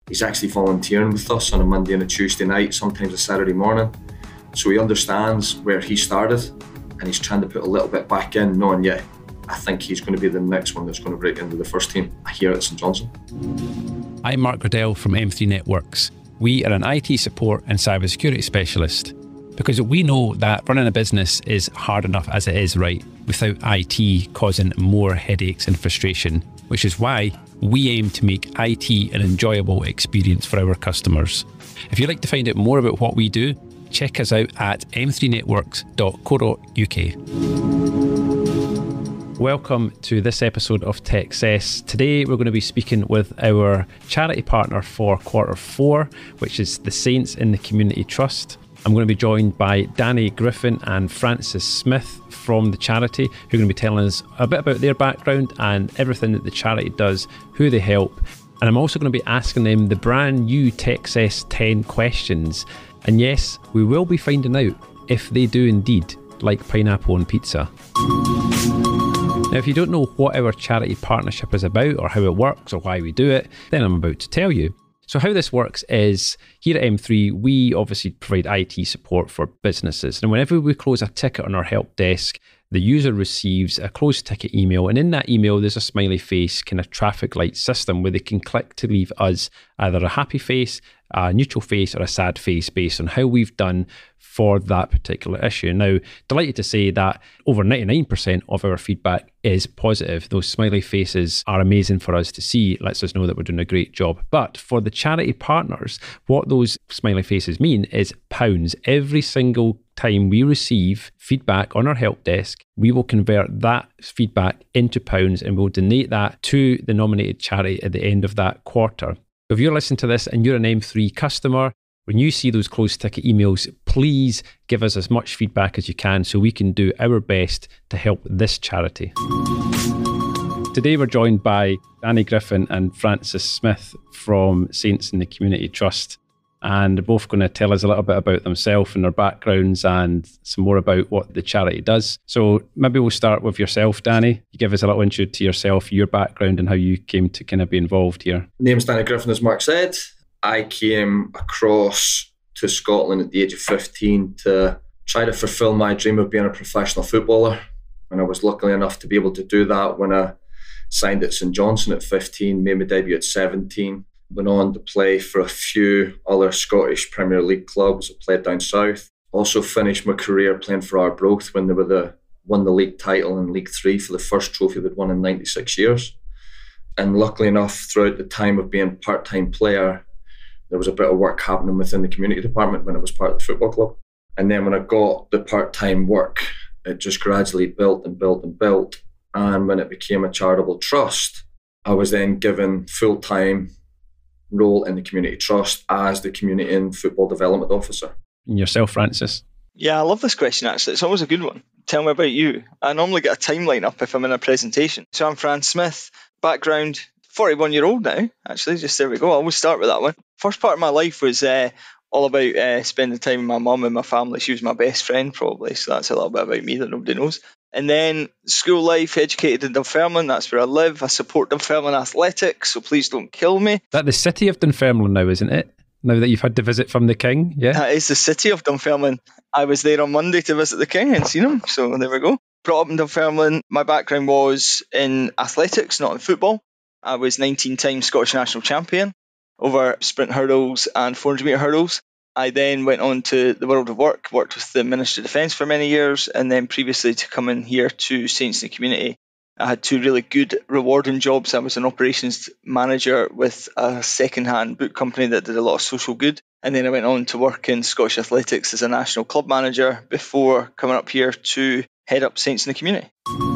He's actually volunteering with us on a Monday and a Tuesday night, sometimes a Saturday morning. So he understands where he started and he's trying to put a little bit back in, knowing, yeah, I think he's going to be the next one that's going to break into the first team here at St Johnstone. I'm Mark Riddell from M3 Networks. We are an IT support and cybersecurity specialist because we know that running a business is hard enough as it is, right, without IT causing more headaches and frustration, which is why we aim to make IT an enjoyable experience for our customers. If you'd like to find out more about what we do, check us out at m3networks.co.uk. Welcome to this episode of Techcess. Today we're going to be speaking with our charity partner for Q4, which is the Saints in the Community Trust. I'm going to be joined by Danny Griffin and Francis Smith from the charity, who are going to be telling us a bit about their background and everything that the charity does, who they help. And I'm also going to be asking them the brand new Techcess 10 questions. And yes, we will be finding out if they do indeed like pineapple on pizza. Now, if you don't know what our charity partnership is about or how it works or why we do it, then I'm about to tell you. So how this works is, here at M3, we obviously provide IT support for businesses. And whenever we close a ticket on our help desk, the user receives a closed ticket email. And in that email, there's a smiley face kind of traffic light system where they can click to leave us either a happy face, a neutral face, or a sad face based on how we've done for that particular issue. Now, delighted to say that over 99% of our feedback is positive. Those smiley faces are amazing for us to see. It lets us know that we're doing a great job. But for the charity partners, what those smiley faces mean is pounds. Every single time we receive feedback on our help desk, we will convert that feedback into pounds and we'll donate that to the nominated charity at the end of that quarter. So if you're listening to this and you're an M3 customer, when you see those closed ticket emails, please give us as much feedback as you can so we can do our best to help this charity. Today we're joined by Danny Griffin and Francis Smith from Saints in the Community Trust. And they're both going to tell us a little bit about themselves and their backgrounds and some more about what the charity does. So maybe we'll start with yourself, Danny. You give us a little intro to yourself, your background and how you came to kind of be involved here. Name's Danny Griffin, as Mark said. I came across to Scotland at the age of 15 to try to fulfil my dream of being a professional footballer. And I was lucky enough to be able to do that when I signed at St Johnstone at 15, made my debut at 17. Went on to play for a few other Scottish Premier League clubs. I played down south. Also finished my career playing for Arbroath when they won the league title in League 3 for the first trophy they'd won in 96 years. And luckily enough, throughout the time of being a part-time player, there was a bit of work happening within the community department when I was part of the football club. And then when I got the part-time work, it just gradually built and built and built. And when it became a charitable trust, I was then given full-time role in the community trust as the community and football development officer. And yourself, Francis? Yeah, I love this question actually. It's always a good one. Tell me about you. I normally get a timeline up if I'm in a presentation. So I'm Francis Smith, background 41-year-old now, actually, just there we go. I always start with that one. First part of my life was all about spending time with my mum and my family. She was my best friend probably, so that's a little bit about me that nobody knows. And then school life, educated in Dunfermline, that's where I live. I support Dunfermline Athletics, so please don't kill me. That's the city of Dunfermline now, isn't it? Now that you've had the visit from the King, yeah? That is the city of Dunfermline. I was there on Monday to visit the King and seen him, so there we go. Brought up in Dunfermline. My background was in athletics, not in football. I was 19-time Scottish national champion over sprint hurdles and 400-metre hurdles. I then went on to the world of work, worked with the Ministry of Defence for many years, and then previously to come in here to Saints in the Community, I had two really good, rewarding jobs. I was an operations manager with a second-hand book company that did a lot of social good, and then I went on to work in Scottish Athletics as a national club manager before coming up here to head up Saints in the Community.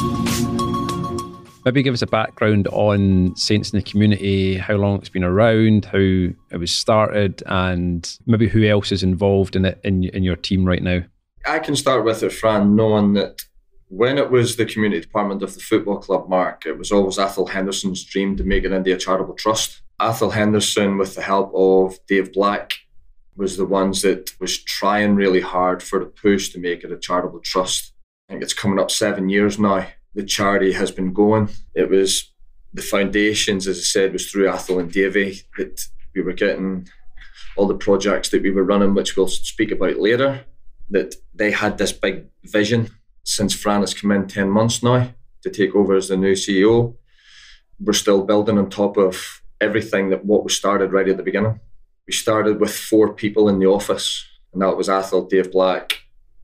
Maybe give us a background on Saints in the Community, how long it's been around, how it was started, and maybe who else is involved in it in your team right now. I can start with it, Fran, knowing that when it was the community department of the football club, Mark, it was always Athol Henderson's dream to make it into a charitable trust. Athol Henderson, with the help of Dave Black, was the ones that was trying really hard for the push to make it a charitable trust. I think it's coming up 7 years now. The charity has been going. It was the foundations, as I said, was through Athol and Davey that We were getting all the projects that we were running, which we'll speak about later, that they had this big vision since Fran has come in 10 months now to take over as the new CEO. We're still building on top of everything that what was started right at the beginning. We started with 4 people in the office, and that was Athol, Dave Black,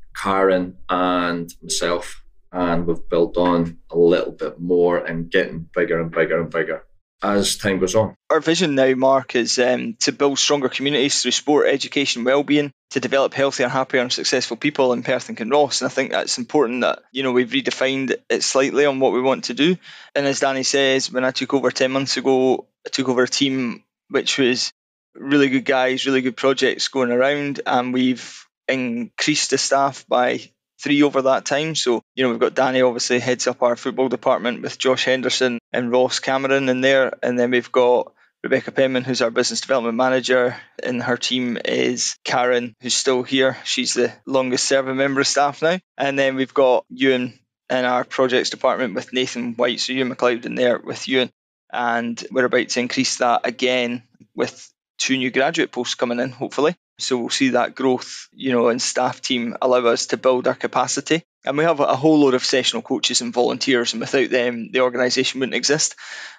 Karen and myself. And we've built on a little bit more and getting bigger and bigger and bigger as time goes on. Our vision now, Mark, is to build stronger communities through sport, education, well-being, to develop healthier, happier and successful people in Perth and Kinross. And I think that's important that, we've redefined it slightly on what we want to do. And as Danny says, when I took over 10 months ago, I took over a team which was really good guys, really good projects going around, and we've increased the staff by 3 over that time. So, we've got Danny obviously heads up our football department with Josh Henderson and Ross Cameron in there. And then we've got Rebecca Penman, who's our business development manager, and her team is Karen, who's still here. She's the longest serving member of staff now. And then we've got Ewan in our projects department with Nathan White. So Ewan McLeod in there with Ewan. And we're about to increase that again with 2 new graduate posts coming in, hopefully. So we'll see that growth, and staff team allow us to build our capacity. And we have a whole load of sessional coaches and volunteers, and without them, the organisation wouldn't exist.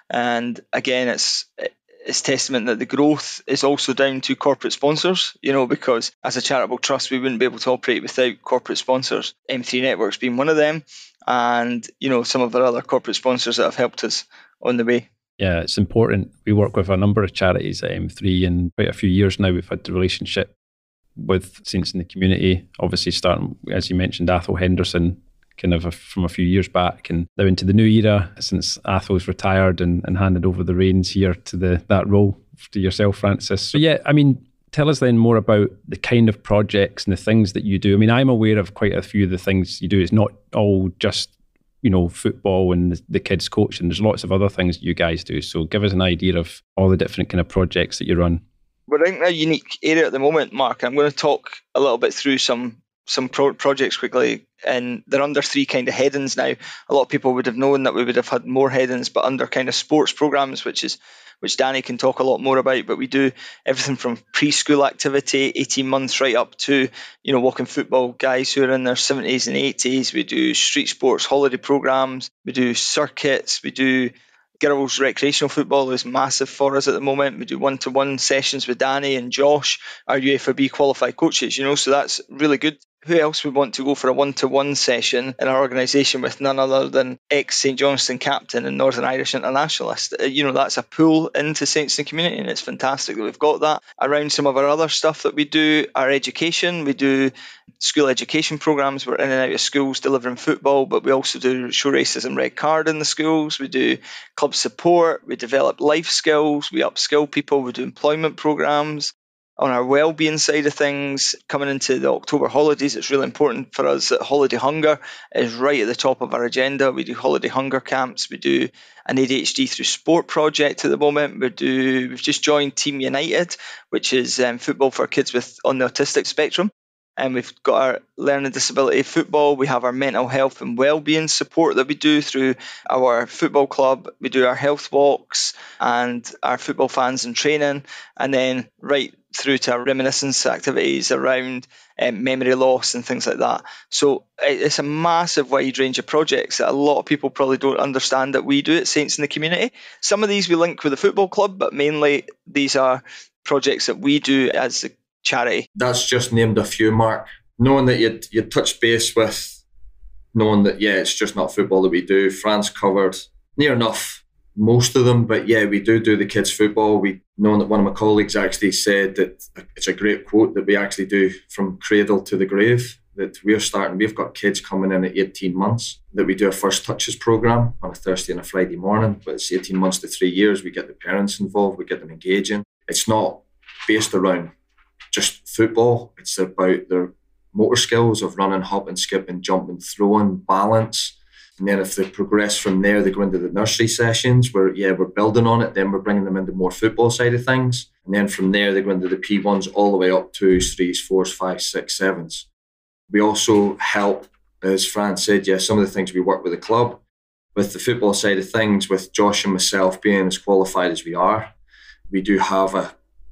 And again, it's testament that the growth is also down to corporate sponsors, because as a charitable trust, we wouldn't be able to operate without corporate sponsors, M3 Networks being one of them, and, some of our other corporate sponsors that have helped us on the way. Yeah, it's important. We work with a number of charities at M3, and quite a few years now we've had the relationship with Saints in the Community, obviously starting, as you mentioned, Athol Henderson, kind of from a few years back, and now into the new era since Athol's retired and handed over the reins here to that role to yourself, Francis. So yeah, tell us then more about the kind of projects and the things that you do. I'm aware of quite a few of the things you do. It's not all just football and the kids coaching. There's lots of other things you guys do. So give us an idea of all the different kind of projects that you run. We're in a unique area at the moment, Mark. I'm going to talk a little bit through some projects quickly, and they're under 3 kind of headings now. A lot of people would have known that we would have had more headings, but under kind of sports programs, which Danny can talk a lot more about. But we do everything from preschool activity, 18 months, right up to, walking football guys who are in their 70s and 80s. We do street sports holiday programs. We do circuits. We do girls recreational football is massive for us at the moment. We do 1-to-1 sessions with Danny and Josh, our UFAB qualified coaches, so that's really good. Who else would want to go for a 1-to-1 session in our organisation with none other than ex-St Johnstone captain and Northern Irish internationalist? That's a pull into Saints in the Community, and it's fantastic that we've got that. Around some of our other stuff that we do, our education, we do school education programmes. We're in and out of schools delivering football, but we also do show racism red card in the schools. We do club support. We develop life skills. We upskill people. We do employment programmes. On our wellbeing side of things, coming into the October holidays, it's really important for us that holiday hunger is right at the top of our agenda. We do holiday hunger camps. We do an ADHD through sport project at the moment. We've just joined Team United, which is football for kids on the autistic spectrum. And we've got our learning disability football. We have our mental health and wellbeing support that we do through our football club. We do our health walks and our football fans and training. And then right through to our reminiscence activities around memory loss and things like that. So it's a massive wide range of projects that a lot of people probably don't understand that we do at Saints in the Community. Some of these we link with the football club, but mainly these are projects that we do as a charity. That's just named a few, Mark. Knowing that you touch base with, knowing that, it's just not football that we do. France covered near enough most of them, but we do the kids football. Knowing that one of my colleagues actually said that it's a great quote that we actually do from cradle to the grave, that we've got kids coming in at 18 months, that we do a first touches programme on a Thursday and a Friday morning, but it's 18 months to 3 years. We get the parents involved, we get them engaging. It's not based around just football. It's about their motor skills of running, hopping, skipping, jumping, throwing, balance. And then if they progress from there, they go into the nursery sessions where, we're building on it. Then we're bringing them into more football side of things. And then from there, they go into the P1s all the way up to 3s, 4s, 5s, 6s, 7s. We also help, as Fran said, some of the things we work with the club. With the football side of things, with Josh and myself being as qualified as we are, we do have a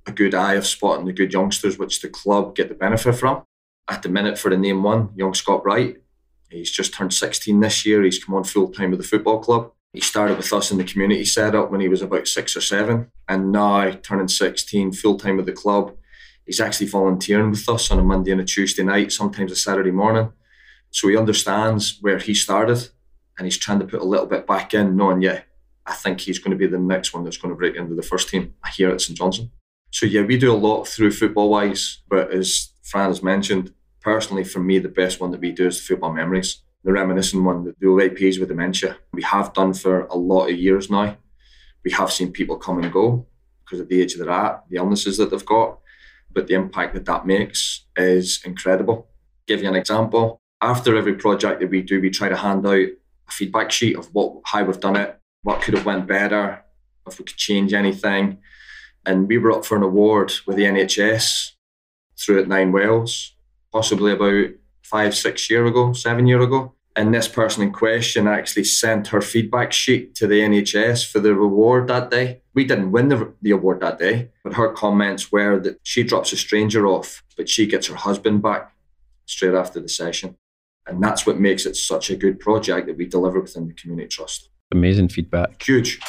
a good eye of spotting the good youngsters, which the club get the benefit from. At the minute for the name one, young Scott Wright, he's just turned 16 this year. He's come on full-time with the football club. He started with us in the community setup when he was about 6 or 7, and now turning 16, full-time with the club. He's actually volunteering with us on a Monday and a Tuesday night, sometimes a Saturday morning. So he understands where he started, and he's trying to put a little bit back in, knowing, I think he's going to be the next one that's going to break into the first team here at St Johnstone. So we do a lot through football-wise, but as Fran has mentioned, personally for me, the best one that we do is the football memories. The reminiscent one, the OAPs with dementia. We have done for a lot of years now. We have seen people come and go because of the age they're at, the illnesses that they've got, but the impact that makes is incredible. Give you an example. After every project that we do, we try to hand out a feedback sheet of how we've done it, what could have went better, if we could change anything. And we were up for an award with the NHS through at 9 Wells, possibly about 7 years ago. And this person in question actually sent her feedback sheet to the NHS for the reward that day. We didn't win the award that day, but her comments were that she drops a stranger off, but she gets her husband back straight after the session. And that's what makes it such a good project that we deliver within the Community Trust. Amazing feedback. Huge.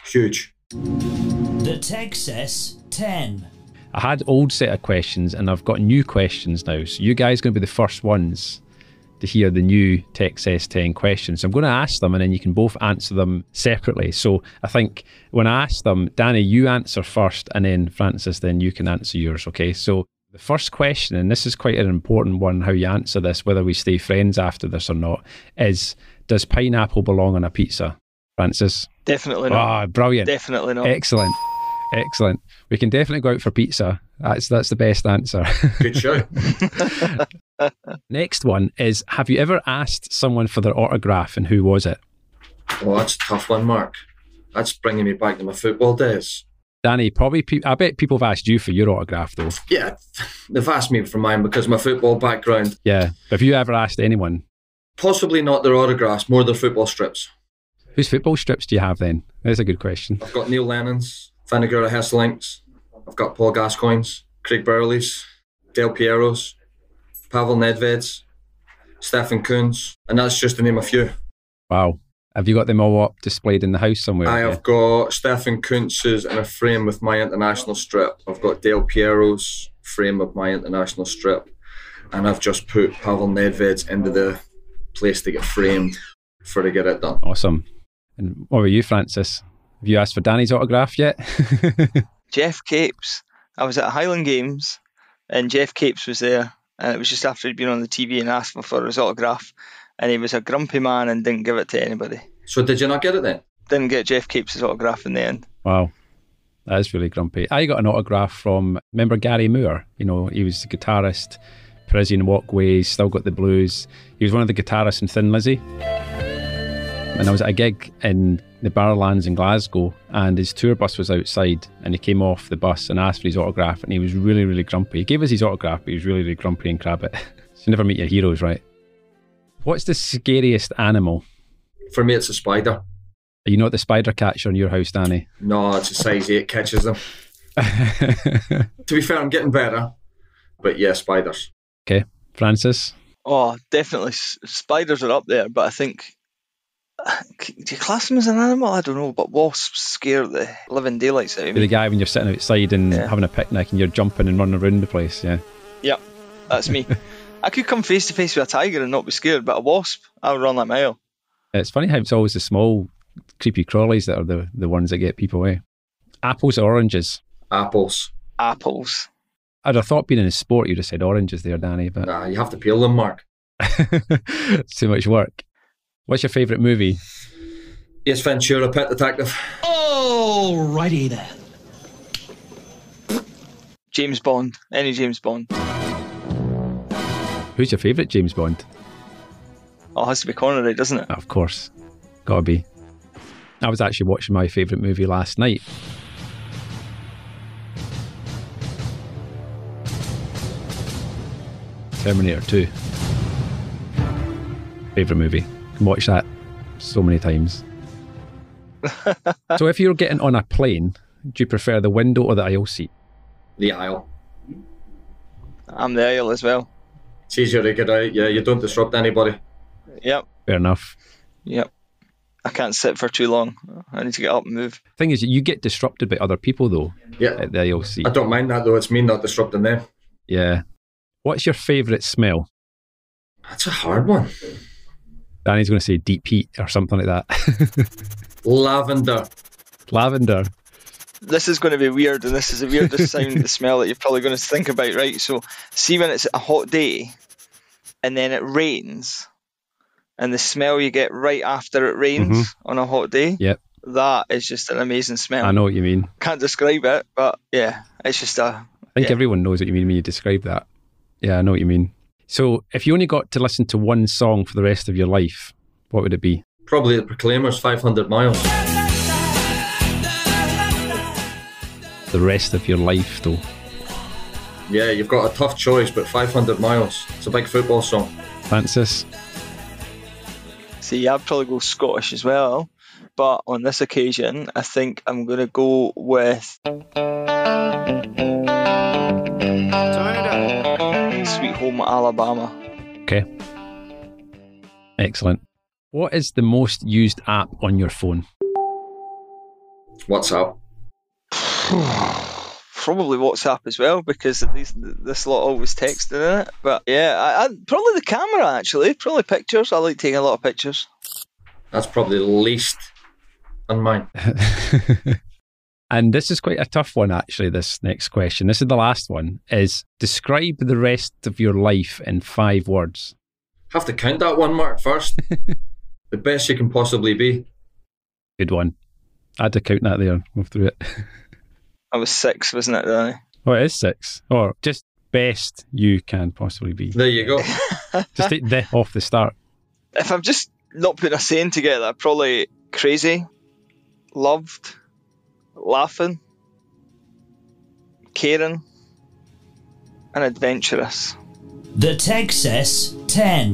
The Techcess 10. I had old set of questions and I've got new questions now. So you guys are going to be the first ones to hear the new Techcess 10 questions. I'm going to ask them and then you can both answer them separately. So I think when I ask them, Danny, you answer first, and then Francis, then you can answer yours, okay? So the first question, and this is quite an important one, how you answer this, whether we stay friends after this or not, is, does pineapple belong on a pizza? Francis? Definitely not. Oh, brilliant. Definitely not. Excellent. We can definitely go out for pizza. That's the best answer. Good show. Next one is, have you ever asked someone for their autograph, and who was it? Oh, that's a tough one, Mark. That's bringing me back to my football days. Danny, I bet people have asked you for your autograph though. Yeah, they've asked me for mine because of my football background. Yeah. Have you ever asked anyone? Possibly not their autographs, more their football strips. Whose football strips do you have then? That's a good question. I've got Neil Lennon's, Vinegar Hesselinks, I've got Paul Gascoigne's, Craig Burley's, Del Piero's, Pavel Nedved's, Stefan Kuhn's, and that's just to name a few. Wow. Have you got them all up displayed in the house somewhere? I have got Stefan Kuntz's in a frame with my international strip. I've got Del Piero's frame with my international strip. And I've just put Pavel Nedved's into the place to get framed to get it done. Awesome. And what about you, Francis? Have you asked for Danny's autograph yet? Jeff Capes. I was at Highland Games and Jeff Capes was there. And it was just after he'd been on the TV and asked me for his autograph. And he was a grumpy man and didn't give it to anybody. So did you not get it then? Didn't get Jeff Capes' autograph in the end. Wow. That is really grumpy. I got an autograph from, remember Gary Moore? You know, he was the guitarist, Parisian Walkways, Still Got the Blues. He was one of the guitarists in Thin Lizzy. And I was at a gig in the Barrowlands in Glasgow, and his tour bus was outside, and he came off the bus and asked for his autograph, and he was really, really grumpy. He gave us his autograph, but he was really, really grumpy and crabbit. So you never meet your heroes, right? What's the scariest animal? For me, it's a spider. Are you not the spider catcher in your house, Danny? No, it's a size 8 catches them. To be fair, I'm getting better. But yeah, spiders. Okay. Francis? Oh, definitely. Spiders are up there, but I think... Do you class them as an animal? I don't know, but wasps scare the living daylights out of me. You're the guy when you're sitting outside and having a picnic and you're jumping and running around the place, yeah? Yep, that's me. I could come face to face with a tiger and not be scared, but a wasp, I would run that mile. It's funny how it's always the small, creepy crawlies that are the ones that get people away. Apples or oranges? Apples. Apples. I'd have thought being in a sport you'd have said oranges there, Danny, but... Nah, you have to peel them, Mark. It's too much work. What's your favourite movie? Ace Ventura, Pet Detective. Alrighty then. James Bond. Any James Bond. Who's your favourite James Bond? Oh, it has to be Connery, doesn't it? Of course. Gotta be. I was actually watching my favourite movie last night. Terminator 2. Favourite movie. Can watch that so many times. So if you're getting on a plane, do you prefer the window or the aisle seat? The aisle. I'm the aisle as well. It's easier to get out. Yeah, you don't disrupt anybody. Yep. Fair enough. Yep. I can't sit for too long. I need to get up and move. Thing is, you get disrupted by other people though. Yeah. At the ILC. I don't mind that though. It's me not disrupting them. Yeah. What's your favourite smell? That's a hard one. Danny's going to say deep heat or something like that. Lavender. Lavender. This is going to be weird, and this is the weirdest sound, the smell that you're probably going to think about, right? So, see when it's a hot day, and then it rains, and the smell you get right after it rains on a hot day, Yep. that is just an amazing smell. I know what you mean. Can't describe it, but yeah, it's just I think everyone knows what you mean when you describe that. Yeah, I know what you mean. So, if you only got to listen to one song for the rest of your life, what would it be? Probably the Proclaimers, 500 Miles. The rest of your life, though. Yeah, you've got a tough choice, but 500 Miles. It's a big football song. Francis? See, I'd probably go Scottish as well, but on this occasion, I think I'm going to go with Sweet Home Alabama. Okay. Excellent. What is the most used app on your phone? WhatsApp. Probably WhatsApp as well, because this lot always texting in it. But yeah, I probably the camera actually. Probably pictures. I like taking a lot of pictures. That's probably the least on mine. And this is quite a tough one, actually, this next question. This is the last one, is describe the rest of your life in 5 words. Have to count that one, Mark, first. The best you can possibly be. Good one. I had to count that there. Move through it. I was 6, wasn't it, Danny? Oh, it is 6. Or just best you can possibly be. There you go. Just take the off the start. If I'm just not putting a saying together, I'd probably crazy, loved, laughing, caring, and adventurous. The Techcess 10.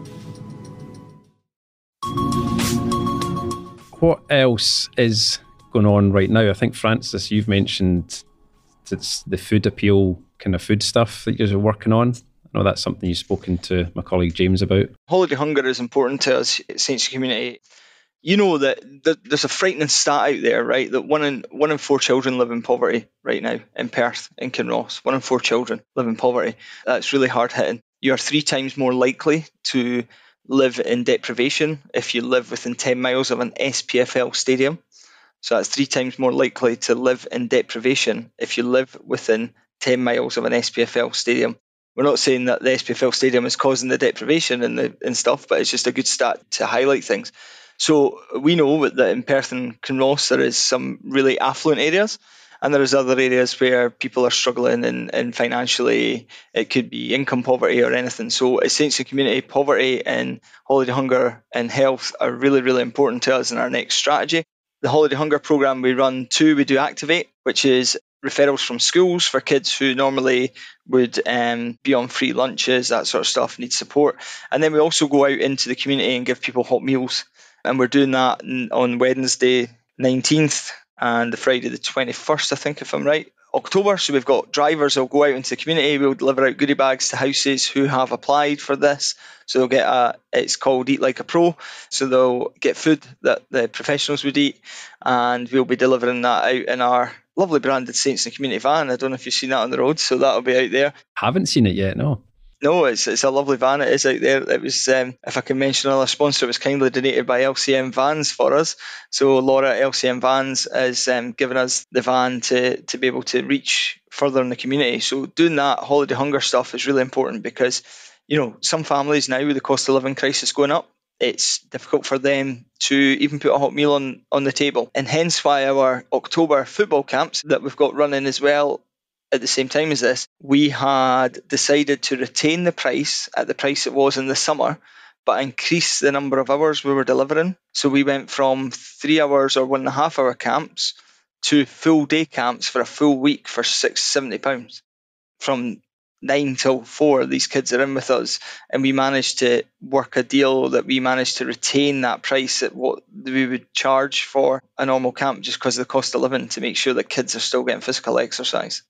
What else is going on right now? I think, Francis, you've mentioned it's the food appeal, kind of food stuff that you're working on. I know that's something you've spoken to my colleague James about. Holiday hunger is important to us at Saints Community. You know that there's a frightening stat out there, right? That one in 4 children live in poverty right now in Perth, in Kinross. 1 in 4 children live in poverty. That's really hard hitting. You are 3 times more likely to live in deprivation if you live within 10 miles of an SPFL stadium. So that's 3 times more likely to live in deprivation if you live within 10 miles of an SPFL stadium. We're not saying that the SPFL stadium is causing the deprivation and stuff, but it's just a good stat to highlight things. So we know that in Perth and Kinross there is some really affluent areas, and there is other areas where people are struggling and financially it could be income poverty or anything. So at Saints Community, poverty and holiday hunger and health are really, really important to us in our next strategy. The holiday hunger programme we run 2, we do Activate, which is referrals from schools for kids who normally would be on free lunches, that sort of stuff, need support. And then we also go out into the community and give people hot meals. And we're doing that on Wednesday 19th and the Friday the 21st, I think, if I'm right, October. So we've got drivers who'll go out into the community. We'll deliver out goodie bags to houses who have applied for this. So they'll get it's called Eat Like a Pro. So they'll get food that the professionals would eat. And we'll be delivering that out in our lovely branded Saints in the Community van. I don't know if you've seen that on the road. So that'll be out there. Haven't seen it yet, no. No, it's a lovely van. It is out there. It was, if I can mention another sponsor, it was kindly donated by LCM Vans for us. So Laura at LCM Vans has given us the van to be able to reach further in the community. So doing that holiday hunger stuff is really important because, you know, some families now with the cost of living crisis going up, it's difficult for them to even put a hot meal on the table. And hence why our October football camps that we've got running as well at the same time as this, we had decided to retain the price at the price it was in the summer, but increase the number of hours we were delivering. So we went from 3 hours or 1.5 hour camps to full day camps for a full week for £70. From 9 till 4, these kids are in with us, and we managed to work a deal that we managed to retain that price at what we would charge for a normal camp just because of the cost of living, to make sure that kids are still getting physical exercise.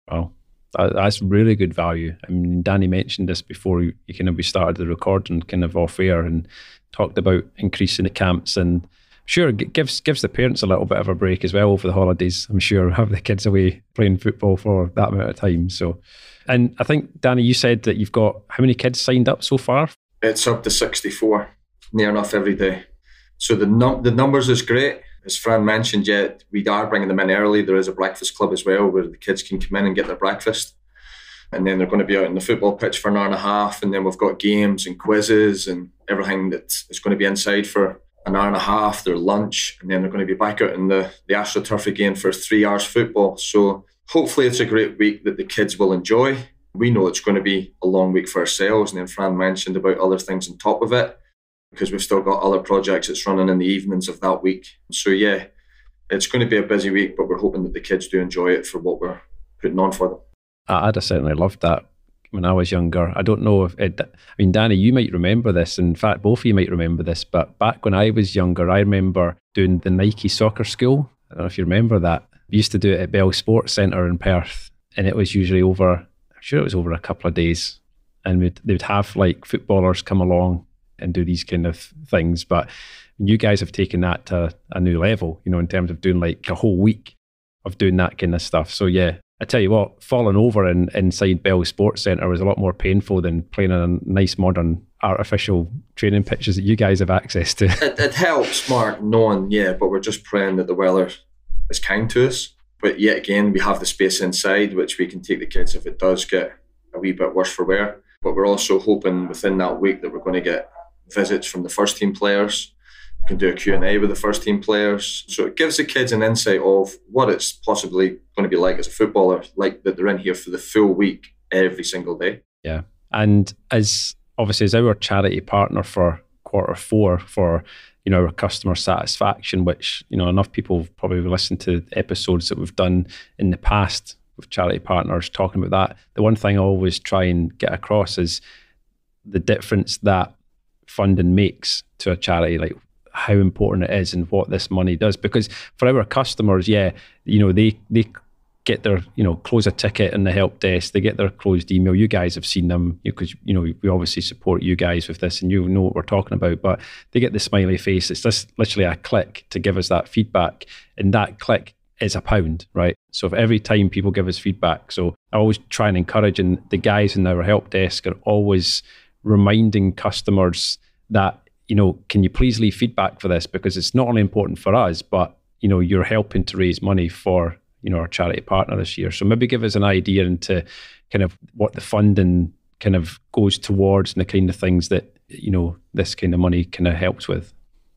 Wow, that's really good value. I mean, Danny mentioned this before we started the recording kind of off air, and talked about increasing the camps, and sure, it gives the parents a little bit of a break as well over the holidays. I'm sure, have the kids away playing football for that amount of time. So, and I think, Danny, you said that you've got how many kids signed up so far? It's up to 64, near enough every day. So the numbers is great. As Fran mentioned, we are bringing them in early. There is a breakfast club as well where the kids can come in and get their breakfast. And then they're going to be out on the football pitch for an hour and a half. And then we've got games and quizzes and everything that is going to be inside for an hour and a half, their lunch. And then they're going to be back out in the AstroTurf again for 3 hours football. So hopefully it's a great week that the kids will enjoy. We know it's going to be a long week for ourselves. And then Fran mentioned about other things on top of it, because we've still got other projects that's running in the evenings of that week. So it's going to be a busy week, but we're hoping that the kids do enjoy it for what we're putting on for them. I'd have certainly loved that when I was younger. I don't know Danny, you might remember this. In fact, both of you might remember this, but back when I was younger, I remember doing the Nike soccer school. I don't know if you remember that. We used to do it at Bell Sports Centre in Perth, and it was usually over a couple of days, and they'd have like footballers come along and do these kind of things. But you guys have taken that to a new level, in terms of doing like a whole week of doing that kind of stuff. So yeah, I tell you what, falling over inside Bell Sports Centre was a lot more painful than playing on nice modern artificial training pitches that you guys have access to. It helps, Mark, knowing, but we're just praying that the weather is kind to us. But yet again, we have the space inside, which we can take the kids if it does get a wee bit worse for wear. But we're also hoping within that week that we're going to get visits from the first team players. We can do a Q&A with the first team players. So it gives the kids an insight of what it's possibly going to be like as a footballer, like that they're in here for the full week every single day. Yeah. And as our charity partner for Q4 for our customer satisfaction, which enough people have probably listened to episodes that we've done in the past with charity partners talking about that. The one thing I always try and get across is the difference that funding makes to a charity, like how important it is and what this money does. Because for our customers, they get their, close a ticket in the help desk, they get their closed email. You guys have seen them because, we obviously support you guys with this and you know what we're talking about, but they get the smiley face. It's just literally a click to give us that feedback. And that click is £1, right? So if every time people give us feedback, so I always try and encourage, and the guys in our help desk are always reminding customers that, can you please leave feedback for this? Because it's not only important for us, but, you're helping to raise money for, our charity partner this year. So maybe give us an idea into kind of what the funding kind of goes towards and the kind of things that, this kind of money kind of helps with.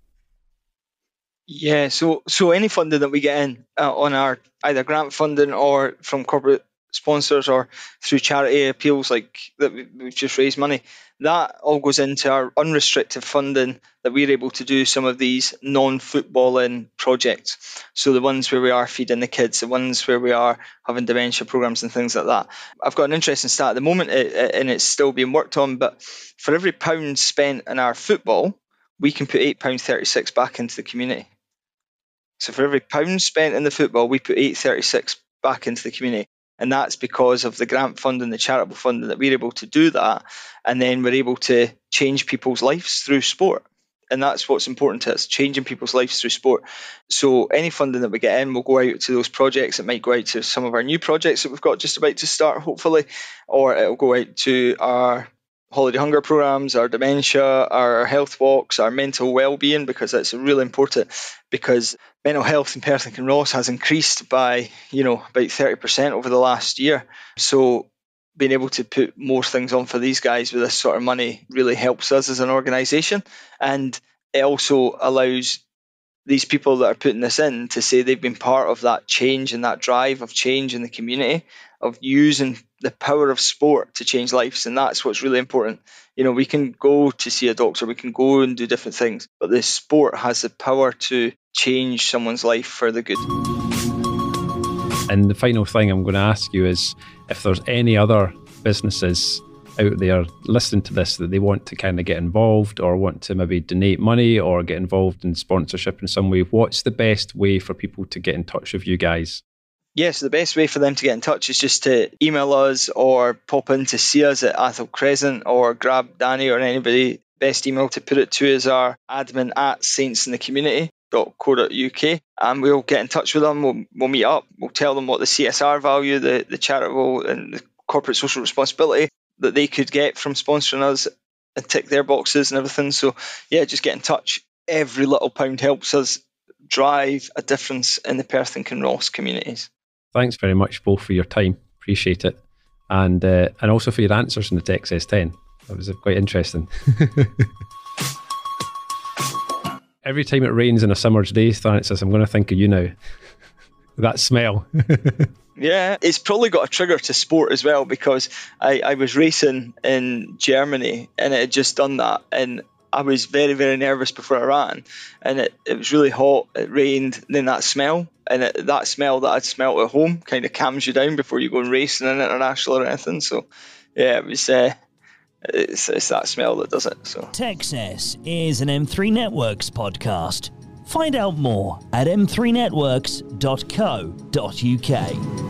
Yeah, so any funding that we get in on our either grant funding or from corporate sponsors or through charity appeals like that we've just raised money, that all goes into our unrestricted funding that we're able to do some of these non-footballing projects. So the ones where we are feeding the kids, the ones where we are having dementia programs and things like that. I've got an interesting stat at the moment and it's still being worked on, but for every £1 spent in our football, we can put £8.36 back into the community. So for every £1 spent in the football, we put £8.36 back into the community. And that's because of the grant funding, the charitable funding, that we're able to do that. And then we're able to change people's lives through sport. And that's what's important to us, changing people's lives through sport. So any funding that we get in will go out to those projects. It might go out to some of our new projects that we've got just about to start, hopefully, or it'll go out to our holiday hunger programs, our dementia, our health walks, our mental well-being, because that's really important, because mental health in Perth and Kinross has increased by, about 30% over the last year. So being able to put more things on for these guys with this sort of money really helps us as an organisation. And it also allows these people that are putting this in to say they've been part of that change and that drive of change in the community, of using the power of sport to change lives. And that's what's really important. We can go to see a doctor, we can go and do different things, but the sport has the power to change someone's life for the good. And the final thing I'm going to ask you is if there's any other businesses out there listening to this that they want to kind of get involved or want to maybe donate money or get involved in sponsorship in some way, what's the best way for people to get in touch with you guys? Yes, the best way for them to get in touch is just to email us or pop in to see us at Athol Crescent, or grab Danny or anybody. Best email to put it to is our admin@saintsinthecommunity.co.uk, and we'll get in touch with them. We'll meet up. We'll tell them what the CSR value, the charitable and the corporate social responsibility that they could get from sponsoring us, and tick their boxes and everything. So yeah, just get in touch. Every little pound helps us drive a difference in the Perth and Kinross communities. Thanks very much both for your time. Appreciate it. And also for your answers in the Techcess 10. That was quite interesting. Every time it rains on a summer's day, Francis, I'm going to think of you now. That smell. Yeah, it's probably got a trigger to sport as well, because I was racing in Germany and it had just done that, and I was very, very nervous before I ran, and it was really hot, it rained, and then that smell, and that smell that I'd smelt at home kind of calms you down before you go and race in an international or anything. So yeah, it was it's that smell that does it. So Techcess is an M3 Networks podcast. Find out more at m3networks.co.uk.